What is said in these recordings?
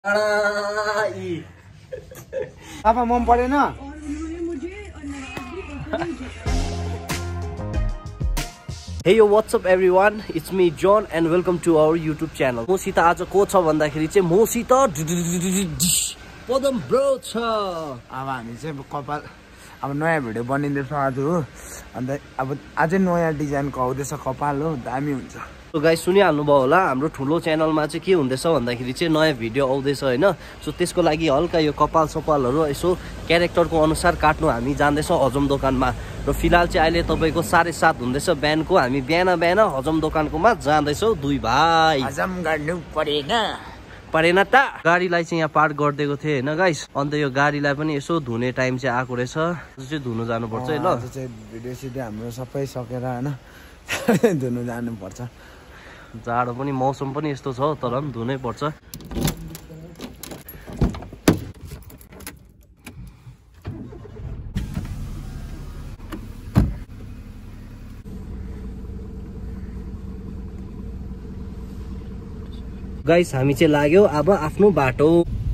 apa मन परेन Hey yo, what's up everyone? It's me John and welcome to our YouTube channel. मसित आज को छ भन्दाखेरि चाहिँ मसित पदम ब्रो छ। अब हामी चाहिँ कपाल अब नयाँ भिडियो बनिँदैछ आज हो अन्त अब अझै नयाँ डिजाइनको आउँदैछ कपाल हो दामी हुन्छ। सो गाइस सुनिहाल्नु भयो होला हाम्रो ठुलो च्यानलमा चाहिँ के हुँदैछ भन्दाखेरि चाहिँ नयाँ भिडियो आउँदैछ हैन। सो त्यसको लागि हल्का यो कपाल सपालहरु यसो क्यारेक्टरको अनुसार काट्नु हामी जान्दैछौं हजम दोकानमा र फिलहाल चाहिँ अहिले तपाईको 7:30 हुँदैछ बिहानको हामी बिहान हजम दोकानकोमा जाँदैछौं दुई भाइ। हजम गर्नु परेन त गाडीलाई चाहिँ यहाँ पार्क गर्दिएको थिए हैन गाइस। अन्त यो गाडीलाई पनि यसो धुने टाइम चाहिँ आएको रहेछ। यो चाहिँ धुनु जानु पर्छ है ल। यो चाहिँ भिडियो सिडियो हाम्रो सबै सकेर हैन धुनु जानु पर्छ। जाडो पनि मौसम पनि यस्तो छ तर पनि धुनै पर्छ। गाइस हामी चाहिँ लाग्यो अब आफ्नो बाटो।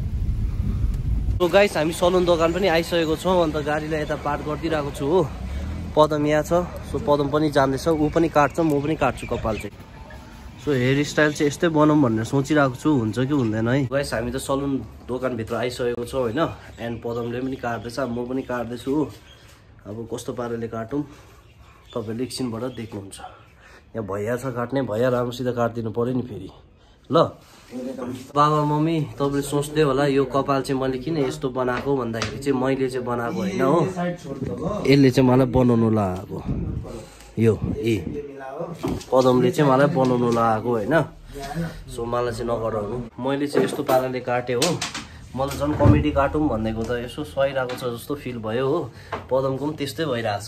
सो गाइस हामी सलुन दोकान पनि आइसकेको छौं अन्त गाडीलाई यता पार्क गरिदिरहेको छु हो। पदम यहाँ छ। सो पदम पनि जान्दैछ ऊ पनि काट्छ म पनि काट्छु कपाल चाहिँ। सो हेयर स्टाइल चाहिँ यस्तै बनाऊँ भनेर सोचिरहेको छु हुन्छ कि हुँदैन है। गाइस हामी त सलुन दोकान भित्र आइसकेको छौं हैन एन्ड पदमले पनि काट्दैछ म पनि काट्दैछु हो। अब कस्तो पाराले काटौँ तपाईले एकछिनबाट देख्नुहुन्छ। यहाँ भैया छ काट्ने भैया राम्रोसित काट्दिनु पर्यो नि फेरि ल। बाबा मम्मी तपाईले सोच्दै होला यो कपाल चाहिँ मैले किन यस्तो बनाएको भन्दाखेरि चाहिँ मैले चाहिँ बनाएको हैन हो। यसले चाहिँ मलाई बनाउनु लगाएको यो पदमले चाहिँ मलाई बनाउनु लगाएको हैन। सो मलाई चाहिँ नगराउनु मैले चाहिँ यस्तो पाराले काटे हो। मलाई झन् कमेडी काटौँ भन्नेको त यसो सहिरहेको छ जस्तो फिल भयो हो। पदमको पनि त्यस्तै भइरहेछ।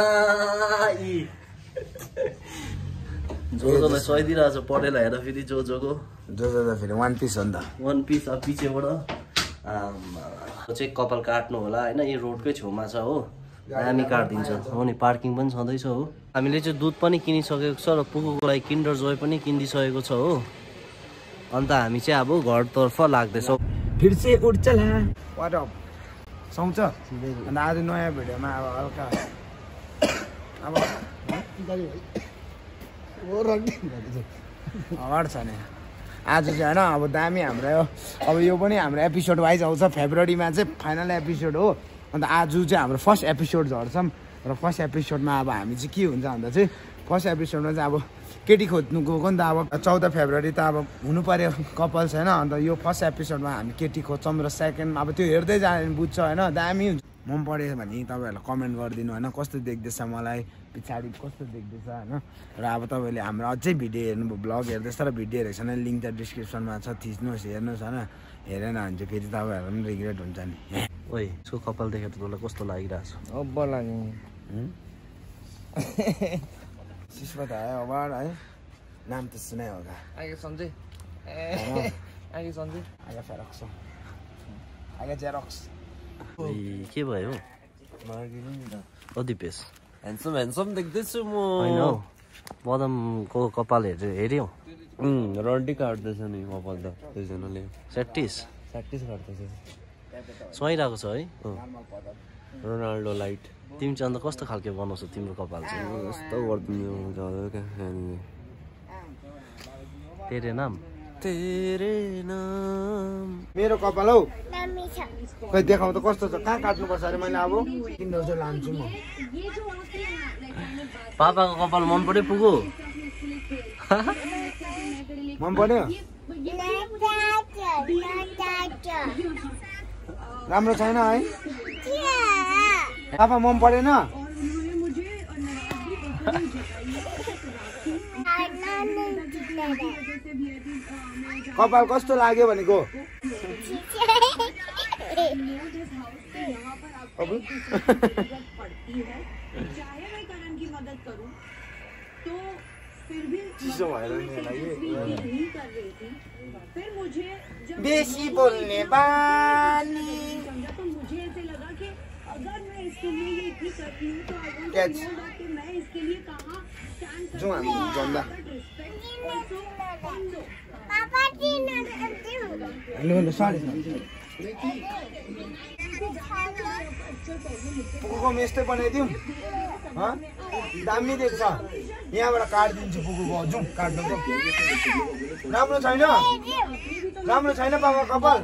जोजोलाई सहिदिरहेछ पटेल हेर फेरि जोजोको जोजो त फेरि वान पिस हो नि त। वान पिस अब पिछेबाट चाहिँ कपाल काट्नु होला हैन। यो रोडकै छेउमा छ हो हामी काट्दिन्छ हो नि। पार्किङ पनि छँदैछ हो। हामीले चाहिँ दुध पनि किनिसकेको छ र पुगुको लागि किन्डर जोय पनि किनिदिसकेको छ हो। अन्त हामी चाहिँ अब घरतर्फ लाग्दैछौँ। फिर से उठ चला वाट सुन्छ अनि आज नयाँ भिडियोमा अब हल्का अब अगाड छ नि आज चाहिँ हैन। अब दामी हाम्रो अब यो पनि हाम्रो एपिसोड वाइज आउँछ फेब्रुअरीमा चाहिँ फाइनल एपिसोड हो। अन्त आज चाहिँ हाम्रो फर्स्ट एपिसोड झर्छौँ र फर्स्ट एपिसोडमा अब हामी चाहिँ के हुन्छ भन्दा चाहिँ फर्स्ट एपिसोडमा चाहिँ अब केटी खोज्नु गएको नि त। अब 14 फेब्रुअरी त अब हुनु पर्यो कपल छैन। अन्त यो फर्स्ट एपिसोडमा हामी केटी खोज्छौँ र सेकेन्ड अब त्यो हेर्दै जाने बुझ्छ हैन। दामी हुन्छ मन पऱ्यो भने तपाईँहरूलाई कमेन्ट गरिदिनु होइन कस्तो देख्दैछ मलाई पछाडि कस्तो देख्दैछ होइन। र अब तपाईँले हाम्रो अझै भिडियो हेर्नुभयो ब्लग हेर्दैछ र भिडियो हेरेको छैन लिङ्क त डिस्क्रिप्सनमा छ थिच्नुहोस् हेर्नुहोस् होइन। हेरेन भने चाहिँ फेरि तपाईँहरू पनि रिग्रेट हुन्छ नि। ओइ यसको कपाल देखेर तँलाई कस्तो लागिरहेछ? अब लाग्यो सिस्मा त आयो अबार है नाम त सुनाइ होगा आगे सन्जय आगे सन्जय आगे फेरक्स आगे जेरक्स के भयो ओ दिपेश? ह्यान्डसम देख्दैछु म होइन हौ पदमको कपाल हेऱ्यौ? रड्डी काट्दैछ नि कपाल त दुईजनाले। स्याटिस काट्दैछ सुहाइरहेको छ है। Ronaldo light. तिमी चाहिँ अन्त कस्तो खालके बनाउँछौ तिम्रो कपाल चाहिँ? यस्तो गरिदिनु तेरे नाम मेरो कपाल हौ खै देखाउ त कस्तो छ कहाँ काट्नुपर्छ अरे मैले अब किन्डर चाहिँ लान्छु म। पापाको कपाल मन पर्यो पुगो? मन पर्यो राम्रो छैन है पापा मन परेन? कपाल कस्तो लाग्यो भनेको? चिसो भएर बेसी बोल्ने बानी जाउँ हामी जन्दा हेलो सरी पुगुको यस्तै बनाइदिउँ दामी देख्छ यहाँबाट काटिदिन्छु पुगुको जाउँ काट्नु राम्रो छैन पापा कपाल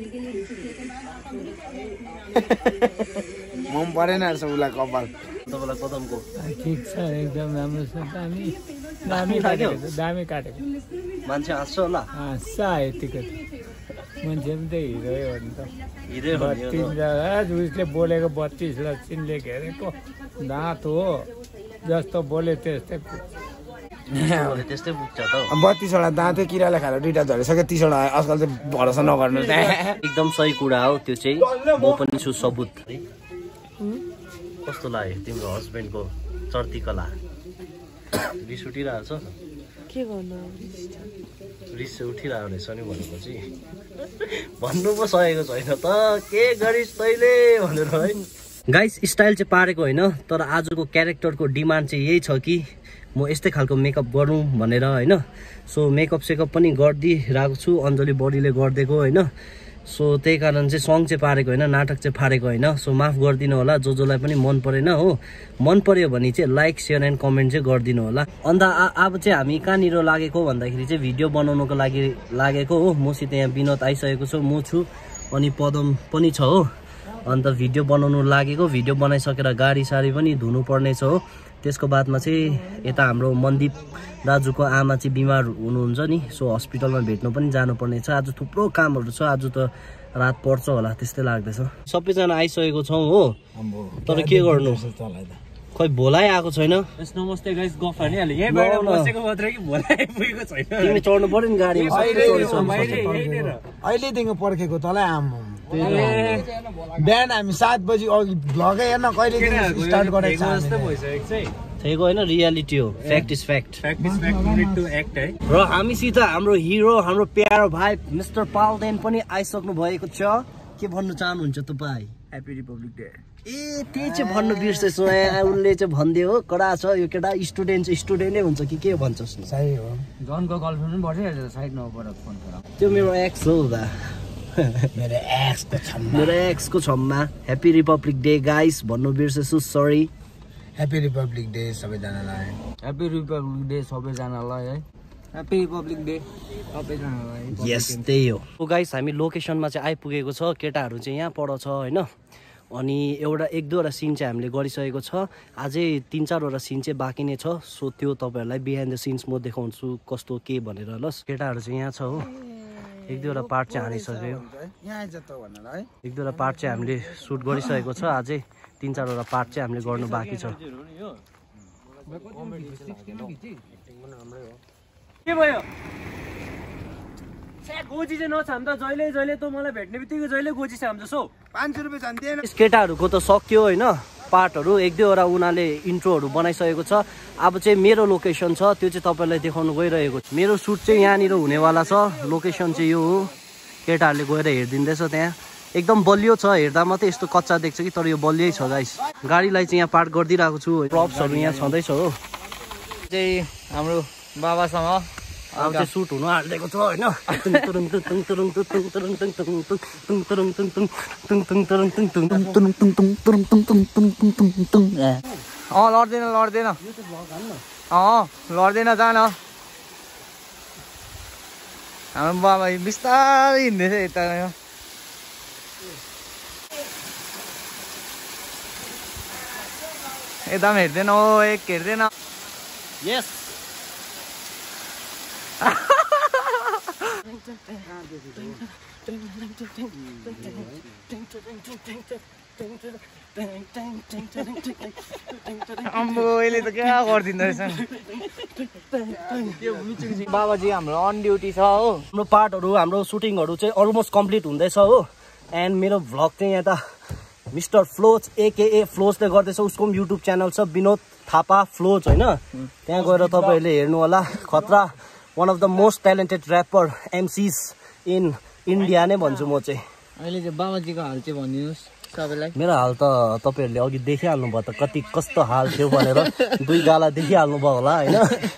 मन परेन रहेछ उसलाई कपाल तपाईँलाई कदमको ठिक छ एकदम राम्रो छ दामी काटेको मान्छे हाँस्छ होला हाँस्छ यतिको मान्छे पनि त हिरो हो नि त हिरो उसले बोलेको 32 लक्षिनले घेरेको दाँत हो जस्तो बोले त्यस्तै त्यस्तै पुग्छ त 32 वटा दाँतै किराले खाएर 2टा झरिसक्यो 30 वटा आजकल चाहिँ भरोसा नगर्नु एकदम सही कुरा हो त्यो चाहिँ म पनि छु सबुत कस्तो लाग्यो तिम्रो हस्बेन्डको चर्ती कला रिस उठिरहेको छ के गर्नु रिस उठिरहेको रहेछ नि भनेपछि भन्नु पो सकेको छैन त के गरिस् तैले भनेर है गाइस स्टाइल चाहिँ पारेको होइन तर आजको क्यारेक्टरको डिमान्ड चाहिँ यही छ कि म यस्तै खालको मेकअप गरौँ भनेर होइन सो मेकअप सेकअप पनि गरिदिइरहेको छु अञ्जली बडीले गरिदिएको होइन सो त्यही कारण चाहिँ सङ चाहिँ पारेको होइन नाटक चाहिँ पारेको होइन सो माफ गरिदिनु होला जसलाई पनि मन परेन हो मन पर्यो भने चाहिँ लाइक सेयर एन्ड कमेन्ट चाहिँ गरिदिनु होला अन्त अब चाहिँ हामी कहाँनिर लागेको भन्दाखेरि चाहिँ भिडियो बनाउनुको लागि लागेको हो मसित यहाँ विनोद आइसकेको छ म छु अनि पदम पनि छ हो अन्त भिडियो बनाउनु लागेको भिडियो बनाइसकेर गाडी साडी पनि धुनु पर्ने छ हो त्यसको बादमा चाहिँ यता हाम्रो मनदीप दाजुको आमा चाहिँ बिमार हुनुहुन्छ नि सो हस्पिटलमा भेट्नु पनि जानुपर्ने छ आज थुप्रो कामहरू छ आज त रात पर्छ होला त्यस्तै लाग्दैछ सबैजना आइसकेको छौँ हो तर के गर्नु खै भोलाइ आएको छैन नमस्ते गाइस गफ हानिहाल्यो यहीँबाट बसेको मात्र कि भोलाइ पुगेको छैन तिमी चढ्नु पर्यो नि गाडीमा अहिलेदेखि पर्खेको तँलाई आम बिहान हामी 7 बजी अघि भ्लगै हेर्न कहिलेदेखि स्टार्ट गरेको छ ठेको होइन रियालिटी हो फ्याक्ट इज फ्याक्ट र हामीसित हाम्रो हिरो हाम्रो प्यारो भाइ मिस्टर पाल्देन पनि आइसक्नु भएको छ के भन्नु चाहनुहुन्छ तपाईँ ह्यापी रिपब्लिक डे ए त्यही चाहिँ भन्नु बिर्सेछु उसले चाहिँ भनिदियो हो कडा छ यो केटा स्टुडेन्टै हुन्छ कि के भन्छस् सही हो जनको गर्लफ्रेन्ड पनि बसिरहेछ साइड नबाट फोन गर त्यो मेरो एक्स हो दा मेरो एक्सको छम्मा ह्यापी रिपब्लिक डे गाइस भन्नु बिर्सेछु सरी ह्यापी रिपब्लिक डे सबैजनालाई ह्यापी रिपब्लिक डे सबैजनालाई है ह्यापी रिपब्लिक डे सबैजनालाई यस त्यही हो गाइस हामी लोकेसनमा चाहिँ आइपुगेको छ केटाहरू चाहिँ यहाँ पर छ होइन अनि एउटा 1-2वटा सिन चाहिँ हामीले गरिसकेको छ अझै 3-4वटा सिन चाहिँ बाँकी नै छ सो त्यो तपाईँहरूलाई बिहाइन्ड द सिन्स म देखाउँछु कस्तो के भनेर ल केटाहरू चाहिँ यहाँ छ हो 1-2वटा पार्ट चाहिँ हानिसक्यो 1-2वटा पार्ट चाहिँ हामीले सुट गरिसकेको छ अझै 3-4वटा पार्ट चाहिँ हामीले गर्नु बाँकी छ के भयो गोजी चाहिँ नछाम त जहिले त मलाई भेट्ने बित्तिकै जहिले गोजी छाम्छौ 500 रुपैयाँ छन् दिएन केटाहरूको त सक्यो होइन पार्टहरू 1-2वटा उनीहरूले इन्ट्रोहरू बनाइसकेको छ अब चाहिँ मेरो लोकेसन छ त्यो चाहिँ तपाईँलाई देखाउनु गइरहेको छ मेरो सुट चाहिँ यहाँनिर हुनेवाला छ लोकेसन चाहिँ यो हो केटाहरूले गएर हेरिदिँदैछ त्यहाँ एकदम बलियो छ हेर्दा मात्रै यस्तो कच्चा देख्छ कि तर यो बलियै छ गाइस गाडीलाई चाहिँ यहाँ पार्क गरिदिइरहेको छु प्रप्सहरू यहाँ छँदैछ हो चाहिँ हाम्रो बाबासँग अब चाहिँ सुट हुनु हालिदिएको छ होइन लड्दैन जान हाम्रो बाबा बिस्तारै हिँड्दैछ यता एकदम हेर्दैन हो एक हेर्दैन यस अहिले त क्या गरिदिँदो रहेछ बाबाजी हाम्रो अन ड्युटी छ हो हाम्रो पार्टहरू हाम्रो सुटिङहरू चाहिँ अलमोस्ट कम्प्लिट हुँदैछ हो एन्ड मेरो भ्लग चाहिँ यहाँ त मिस्टर फ्लोज एकेए फ्लोजले गर्दैछ उसको पनि युट्युब च्यानल छ विनोद थापा फ्लोज होइन त्यहाँ गएर तपाईँहरूले हेर्नु होला खतरा one of the most talented rapper MCs in India नै भन्छु म चाहिँ अहिले चाहिँ बाबाजीको हाल चाहिँ भनिदिनुहोस् सबैलाई। मेरो हाल त तपाईँहरूले अघि देखिहाल्नु भयो त कति कस्तो हाल थियो भनेर 2 गाला देखिहाल्नु भयो होला होइन।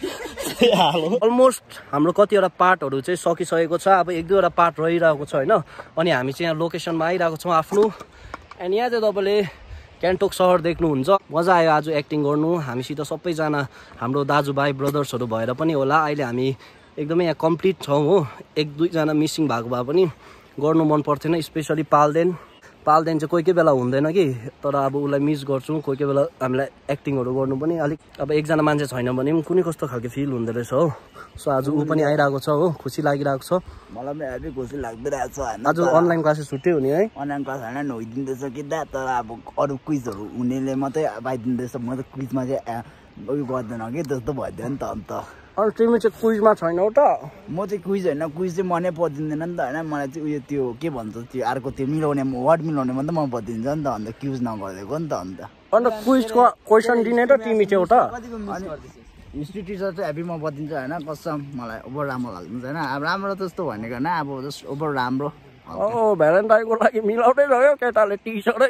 अलमोस्ट हाम्रो कतिवटा पार्टहरू चाहिँ सकिसकेको छ, अब 1-2 वटा पार्ट रहिरहेको छ होइन। अनि हामी चाहिँ यहाँ लोकेसनमा आइरहेको छौँ आफ्नो। एन्ड यहाँ चाहिँ तपाईँले गान्तोक सहर देख्नुहुन्छ। मजा आयो आज एक्टिङ गर्नु। हामीसित सबैजना हाम्रो दाजुभाइ ब्रदर्सहरू भएर पनि होला अहिले हामी एकदमै यहाँ कम्प्लिट छौँ हो। 1-2 जना मिसिङ भएको भए पनि गर्नु मन पर्थेन, स्पेसली पाल्देन चाहिँ कोही बेला हुँदैन कि, तर अब उसलाई मिस गर्छौँ। कोही बेला हामीलाई एक्टिङहरू गर्नु पनि अलिक अब एकजना मान्छे छैन भने पनि कुनै कस्तो खालको फिल हुँदो रहेछ हो। सो आज ऊ पनि आइरहेको छ हो, खुसी लागिरहेको छ। मलाई पनि हेभी खुसी लागिरहेको छ होइन। आज अनलाइन क्लासेस छुट्टै हुने है। अनलाइन क्लास होइन नहोइदिँदैछ कि दा, तर अब अरू क्विजहरू हुनेले मात्रै पाइदिँदैछ। म त क्विजमा चाहिँ उयो गर्दैन कि जस्तो भइदियो नि त। अन्त अनि तिमी चाहिँ क्विजमा छैनौ त? म चाहिँ क्विज होइन, क्विज चाहिँ मनै पर्दिँदैन नि त होइन। मलाई चाहिँ उयो त्यो के भन्छ त्यो अर्को त्यो मिलाउने वर्ड मिलाउने मात्रै मन पर्दिन्छ नि त। अन्त क्विज नगरिदिएको नि त। अन्त क्विजको क्वेसन दिने त तिमी चाहिँ एउटा हिस्ट्री टिचर चाहिँ हेभी म बदिन्छ होइन। कसम मलाई ओभर राम्रो लाग्छ होइन। अब राम्रो जस्तो भनेको होइन, अब जस्ट ओभर राम्रो। भ्यालेन्टाइनको लागि मिलाउँदै रह्यो केटाले टिचरै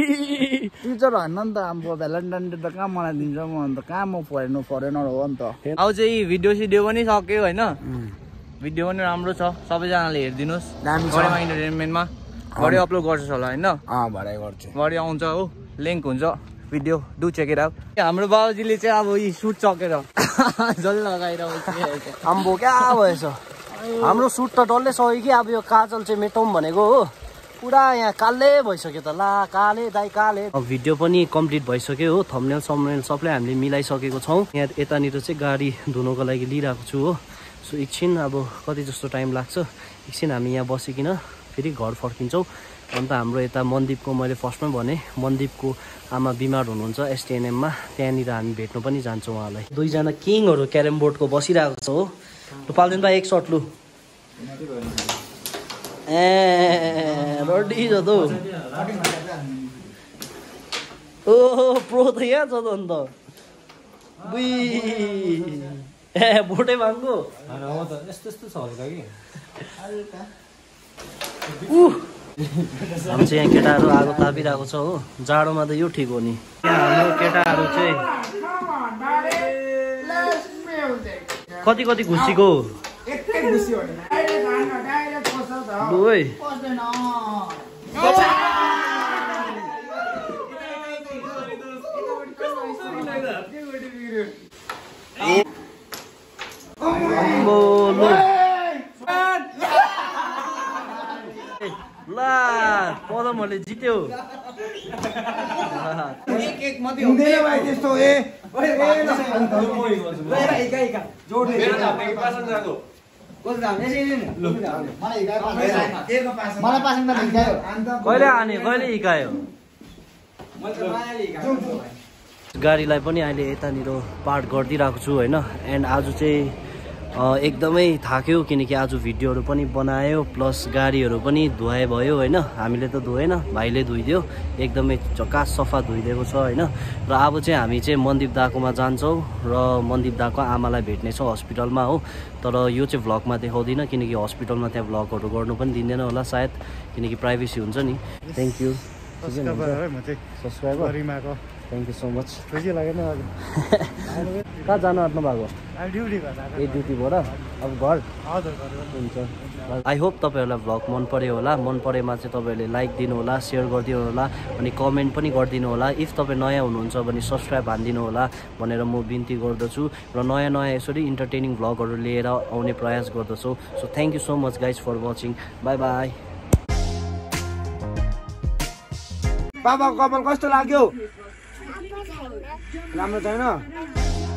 टिचर होइन नि त। अब भ्यालेन्टाइन डे त कहाँ मनाइदिन्छ म, अन्त कहाँ म फरेनर हो नि त। अब चाहिँ भिडियो पनि सक्यो होइन। भिडियो पनि राम्रो छ, सबैजनाले हेरिदिनुहोस्। बढीमा इन्टरटेनमेन्टमा बढी अपलोड गर्छस् होला होइन। भरे गर्छु, बढी आउँछ हो, लिङ्क हुन्छ video, do check it out. हाम्रो बाबाजीले चाहिँ अब यी सुट चकेर जल लगाएर आम्बो क्या भएछ। हाम्रो सुट त डल्लै सक्यो कि अब यो काजल चाहिँ मेटौँ भनेको हो। पुरा यहाँ काले भइसक्यो त ला, काले दाइ काले। अब भिडियो पनि कम्प्लिट भइसक्यो हो। थम्बनेल समनेल सबलाई हामीले मिलाइसकेको छौँ। यहाँ यतानिर चाहिँ गाडी धुनुको लागि लिइरहेको छु हो। सो एकछिन अब कति जस्तो टाइम लाग्छ, एकछिन हामी यहाँ बसिकन फेरि घर फर्किन्छौँ। अन्त हाम्रो यता मनदीपको मैले फर्स्टमै भने मनदीपको आमा बिमार हुनुहुन्छ एसटिएनएममा, त्यहाँनिर हामी भेट्नु पनि जान्छौँ उहाँलाई। 2 जना किङहरू क्यारम बोर्डको बसिरहेको छ हो। लु पाल्दैन भाइ एक सर्ट लु। रेडी छ त ओहो प्रो त यहाँ छ त अन्त। बोटै भाङ्गो यस्तो छ हल्का कि हामी चाहिँ यहाँ केटाहरू आगो तापिरहेको छ हो। जाडोमा त यो ठिक हो नि। हाम्रो केटाहरू चाहिँ कति घुसीको ला पदमहरूले जित्यो। कहिले आने कहिले हिकायो गाडीलाई पनि अहिले यतानिर पार्ट गरिदिरहेको छु होइन। एन्ड आज चाहिँ एकदमै थाक्यो किनकि आज भिडियोहरू पनि बनायो प्लस गाडीहरू पनि धुवाइ भयो होइन। हामीले त धोएन, भाइले धोइदियो, एकदमै चकास सफा धोइदिएको छ होइन। र अब चाहिँ हामी चाहिँ मनदीप दाकोमा जान्छौँ र मनदीप दाको आमालाई भेट्नेछौँ हस्पिटलमा हो। तर यो चाहिँ भ्लगमा देखाउँदिनँ किनकि हस्पिटलमा त्यहाँ भ्लगहरू गर्नु पनि दिँदैन होला सायद, किनकि प्राइभेसी हुन्छ नि। Thank you subscriber, thank you so much. खुसी लागेन कहाँ जानु आँट्नु भएको? ए ड्युटीबाट अब घर हुन्छ। आई होप तपाईँहरूलाई भ्लग मन पर्यो होला। मन परेमा चाहिँ तपाईँहरूले लाइक दिनु होला, सेयर गरिदिनु होला, अनि कमेन्ट पनि गरिदिनु होला। इफ तपाईँ नयाँ हुनुहुन्छ भने सब्सक्राइब हानिदिनु होला भनेर म बिन्ती गर्दछु। र नयाँ यसरी इन्टरटेनिङ भ्लगहरू लिएर आउने प्रयास गर्दछु। So thank you so much guys for watching. Bye bye. बाबाको कपाल कस्तो लाग्यो? राम्रो छैन?